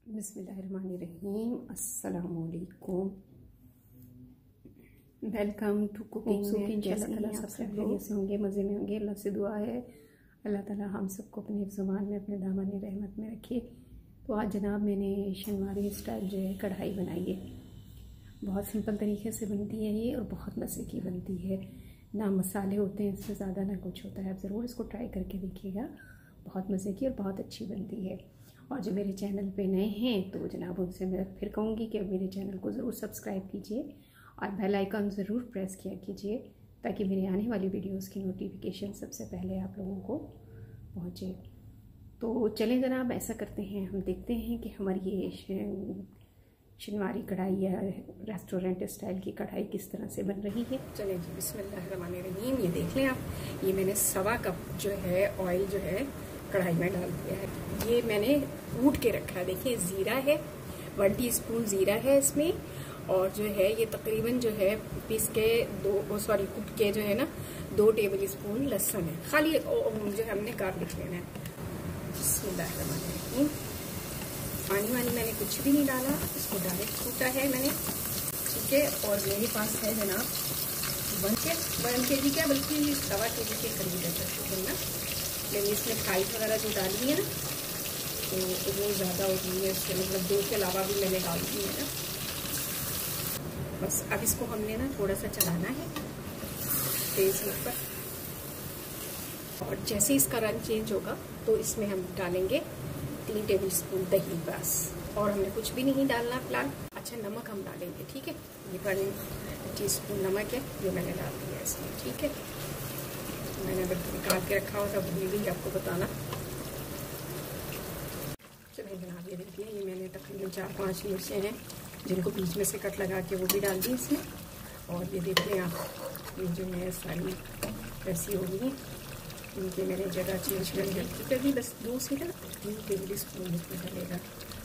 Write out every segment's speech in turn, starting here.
बिस्मिल्लाहिर्रहमानिर्रहीम। अस्सलामुअलैकुम। Welcome to cooking. इंशाल्लाह सब खैरियत से होंगे, मज़े में होंगे। अल्लाह से दुआ है अल्लाह ताला हम सबको अपने ज़ुबान में, अपने दामन रहमत में रखे। तो आज जनाब मैंने शनवारी स्टाइल जो है कढ़ाई बनाई है। बहुत सिंपल तरीके से बनती है ये और बहुत मज़े की बनती है। ना मसाले होते हैं इससे ज़्यादा, ना कुछ होता है। आप ज़रूर इसको ट्राई करके देखिएगा, बहुत मज़े की और बहुत अच्छी बनती है। और जो मेरे चैनल पे नए हैं तो जनाब उनसे मैं फिर कहूँगी कि मेरे चैनल को ज़रूर सब्सक्राइब कीजिए और बेल आइकन ज़रूर प्रेस किया कीजिए ताकि मेरे आने वाली वीडियोस की नोटिफिकेशन सबसे पहले आप लोगों को पहुँचे। तो चलें जनाब, ऐसा करते हैं, हम देखते हैं कि हमारी ये शनवारी कढ़ाई या रेस्टोरेंट स्टाइल की कढ़ाई किस तरह से बन रही है। चलें जी, बिस्मिल्लाहिर्रहमानिर्रहीम। ये देख लें आप, ये मैंने 1.25 कप जो है ऑयल जो है कढ़ाई में डाल दिया है। ये मैंने कूट के रखा है। देखिए ज़ीरा है, 1 टीस्पून ज़ीरा है इसमें। और जो है ये तकरीबन जो है पीस के कूट के जो है ना 2 टेबल स्पून लहसुन है। खाली जो है हमने गार्लिक लेना है। बिस्मिल्लाहिर्रहमानिर्रहीम। पानी वानी मैंने कुछ भी नहीं डाला, इसको डायरेक्ट कूटा है मैंने, ठीक है। और मेरे पास है जनाब 1 kg क्या बल्कि 1.25 kg के करीब है तकरीबन ना। मैंने इसमें खाई वगैरह जो डाली है ना तो वो ज़्यादा हो गई है, इससे मतलब 2 के अलावा भी मैंने डाल दी है ना। बस अब इसको हमने ना थोड़ा सा चलाना है तेज पर, और जैसे इसका रंग चेंज होगा तो इसमें हम डालेंगे 3 टेबल स्पून दही बस। और हमने कुछ भी नहीं डालना फिलहाल। अच्छा, नमक हम डालेंगे, ठीक है। ये 1 टीस्पून नमक है, ये मैंने डाल दिया इसमें, ठीक है। मैंने अगर निकाल के रखा हो तो भूल गई आपको बताना। चलिए जनाब, ये देखिए ये मैंने तकरीबन 4-5 मिर्चें हैं जिनको बीच में से कट लगा के वो भी डाल दी इसमें। और ये देखिए आप, ये जो है सारी वैसी हो गई, इनके मैंने जगह चेंज कर दी, ठीक है। बस 2 से 3 टेबल स्पून इसमें डलेगा।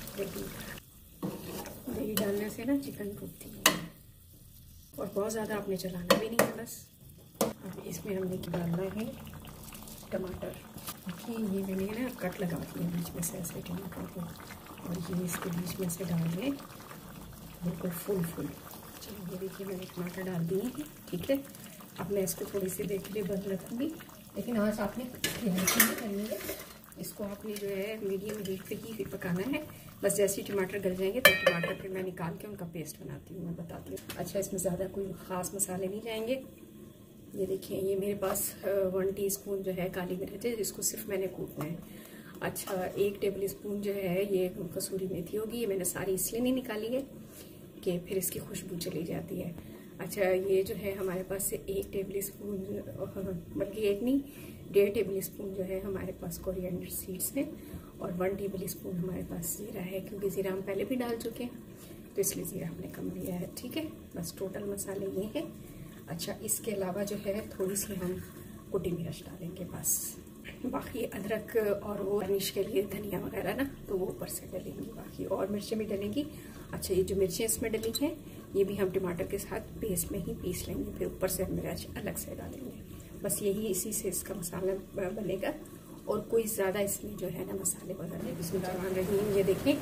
दही डालने से ना चिकन टूटती है और बहुत ज़्यादा आपने चलाना भी नहीं है। बस अब इसमें हमने डालना है टमाटर। देखिए ये मैंने ना कट लगा दिया बीच में से ऐसे टमाटर को, और ये इसके बीच में से डाल दें बिल्कुल फुल। चलिए ये देखिए मैंने टमाटर डाल दिए हैं, ठीक है। अब मैं इसको थोड़ी सी देर के लिए बंद रखूँगी, लेकिन आज आपने नहीं करनी है। इसको आपने जो है मीडियम हीट पे ही फिर पकाना है। बस जैसे ही टमाटर गल जाएंगे तो टमाटर फिर मैं निकाल के उनका पेस्ट बनाती हूँ, मैं बताती हूँ। अच्छा, इसमें ज़्यादा कोई ख़ास मसाले नहीं जाएंगे। ये देखिए ये मेरे पास 1 टीस्पून जो है काली मिर्च है, जिसको सिर्फ मैंने कूटना है। अच्छा, 1 टेबल स्पून जो है ये कसूरी मेथी होगी। ये मैंने सारी इसलिए नहीं निकाली है कि फिर इसकी खुशबू चली जाती है। अच्छा, ये जो है हमारे पास से 1 टेबल स्पून, बल्कि 1 नहीं 1.5 टेबल स्पून जो है हमारे पास कोरिएंडर सीड्स हैं। और 1 टेबल स्पून हमारे पास ज़ीरा है, क्योंकि ज़ीरा हम पहले भी डाल चुके हैं तो इसलिए ज़ीरा हमने कम लिया है, ठीक है। बस टोटल मसाले ये हैं। अच्छा, इसके अलावा जो है थोड़ी सी हम कुटी मिर्च डालेंगे बस। बाकी अदरक और वो गार्निश के लिए धनिया वगैरह ना तो वो ऊपर से डलेंगी, बाकी और मिर्चें भी डलेंगी। अच्छा, ये जो मिर्चें इसमें डली हैं ये भी हम टमाटर के साथ पेस्ट में ही पीस लेंगे, फिर ऊपर से हम मिर्च अलग से डालेंगे। बस यही इसी से इसका मसाला बनेगा और कोई ज़्यादा इसमें जो है ना मसाले वगैरह बिस्मिल्लाहिर्रहमानिर्रहीम। ये देखें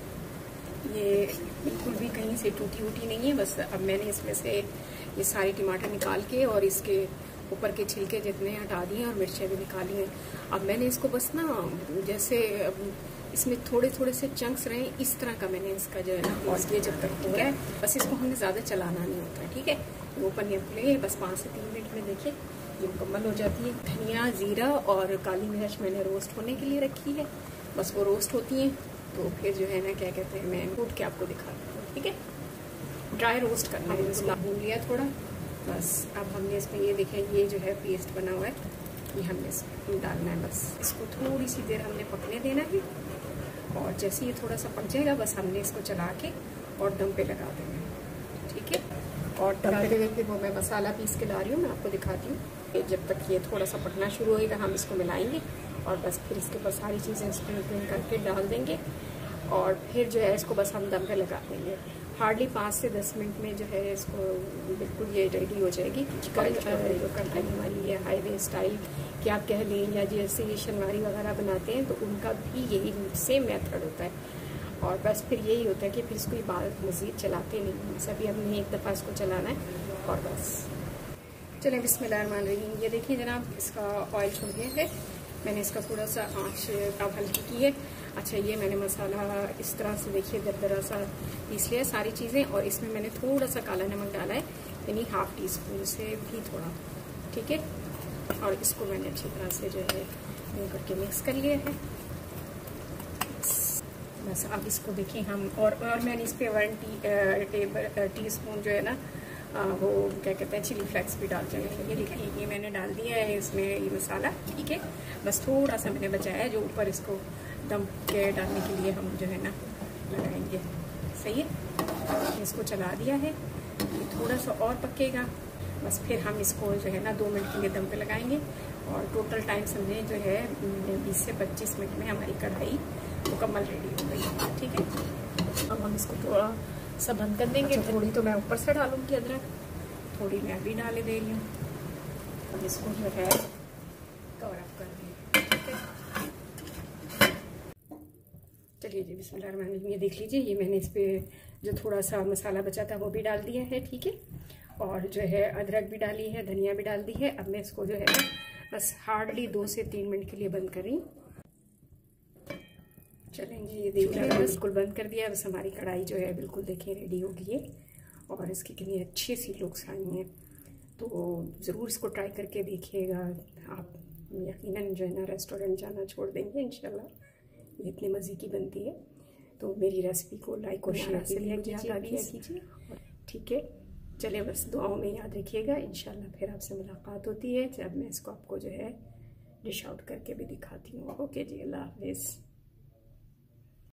ये बिल्कुल भी कहीं से टूटी वूटी नहीं है। बस अब मैंने इसमें से ये सारे टमाटर निकाल के और इसके ऊपर के छिलके जितने हटा दिए और मिर्चें भी निकाली हैं। अब मैंने इसको बस ना जैसे इसमें थोड़े थोड़े से चंक्स रहे इस तरह का मैंने इसका जो है ना, और ये जब तक हो रहा है बस इसको हमने ज़्यादा चलाना नहीं होता, ठीक है। वो पनीर खुले बस 5 से 3 मिनट में देखिए ये मुकम्मल हो जाती है। धनिया, ज़ीरा और काली मिर्च मैंने रोस्ट होने के लिए रखी है। बस वो रोस्ट होती हैं तो फिर जो है ना क्या कहते हैं, मैं कूट के आपको दिखाती हूँ, ठीक है। ड्राई रोस्ट करना है, इसको भून लिया थोड़ा। बस अब हमने इसमें ये देखें ये जो है पेस्ट बना हुआ है ये हमने इसमें डालना है। बस इसको थोड़ी सी देर हमने पकने देना है, और जैसे ये थोड़ा सा पक जाएगा बस हमने इसको चला के और दम पे लगा देना है, ठीक है। और दम पे फिर वो मैं मसाला पीस के ला रही हूँ, मैं आपको दिखाती हूँ। जब तक ये थोड़ा सा पकना शुरू होएगा हम इसको मिलाएंगे और बस फिर इसके ऊपर सारी चीज़ें स्प्रिंकल करके डाल देंगे और फिर जो है इसको बस हम दम पे लगा देंगे। हार्डली 5 से 10 मिनट में जो है इसको बिल्कुल ये रेडी हो जाएगी। चिकन जो कढ़ाई हमारी है हाईवे स्टाइल कि आप कह लें, या जैसे ये शनवारी वगैरह बनाते हैं तो उनका भी यही सेम मेथड होता है। और बस फिर यही होता है कि फिर इसको बाद मज़ीद चलाते नहीं, सभी हमने एक दफ़ा इसको चलाना है और बस। चलें बिस्मिल्लाहिर्रहमानिर्रहीम। ये देखिए जनाब, इसका ऑयल छोड़ गया है, मैंने इसका थोड़ा सा आँच अब हल्की की है। अच्छा, ये मैंने मसाला इस तरह से देखिए दरदरा सा पीस लिया सारी चीज़ें, और इसमें मैंने थोड़ा सा काला नमक डाला है, यानी हाफ़ टी स्पून से भी थोड़ा, ठीक है। और इसको मैंने अच्छी तरह से जो है यूँ करके मिक्स कर लिया है। बस अब इसको देखें हम, और मैंने इस पर 1 टी स्पून जो है ना वो क्या कहते हैं चिली फ्लेक्स भी डाल देंगे। ये देखिए ये मैंने डाल दिया है इसमें ये मसाला, ठीक है। बस थोड़ा सा मैंने बचाया है जो ऊपर इसको दम के डालने के लिए हम जो है ना लगाएंगे, सही है। इसको चला दिया है, ये थोड़ा सा और पकेगा, बस फिर हम इसको जो है ना 2 मिनट के लिए दम पे लगाएंगे। और टोटल टाइम समझें जो है 20 से 25 मिनट में हमारी कढ़ाई मुकम्मल रेडी हो गई, ठीक है। अब हम इसको थोड़ा सब बंद कर देंगे। अच्छा, थोड़ी तो मैं ऊपर से डालूंगी अदरक, थोड़ी मैं भी डाल दे रही हूँ। अब इसको जो है कवर अप कर देंगे, ठीक है। चलिए जी बिस्मिल्लाहिर्रहमानिर्रहीम, ये देख लीजिए ये मैंने इस पर जो थोड़ा सा मसाला बचा था वो भी डाल दिया है, ठीक है। और जो है अदरक भी डाली है, धनिया भी डाल दी है। अब मैं इसको जो है बस हार्डली 2 से 3 मिनट के लिए बंद कर रही हूँ। चलेंगे, ये देखिए बिल्कुल बंद कर दिया। बस हमारी कढ़ाई जो है बिल्कुल देखिए रेडी हो गई है, और इसकी कितनी अच्छी सी लुक्स आई हैं। तो ज़रूर इसको ट्राई करके देखिएगा, आप यकीनन जो है ना रेस्टोरेंट जाना छोड़ देंगे इंशाल्लाह, ये इतनी मज़े की बनती है। तो मेरी रेसिपी को लाइक और शेयर कीजिए, ठीक है। चलिए बस दुआओं में याद रखिएगा, इंशाल्लाह फिर आपसे मुलाकात होती है जब मैं इसको आपको जो है डिश आउट करके भी दिखाती हूँ। ओके जी, अल्लाह हाफिज़।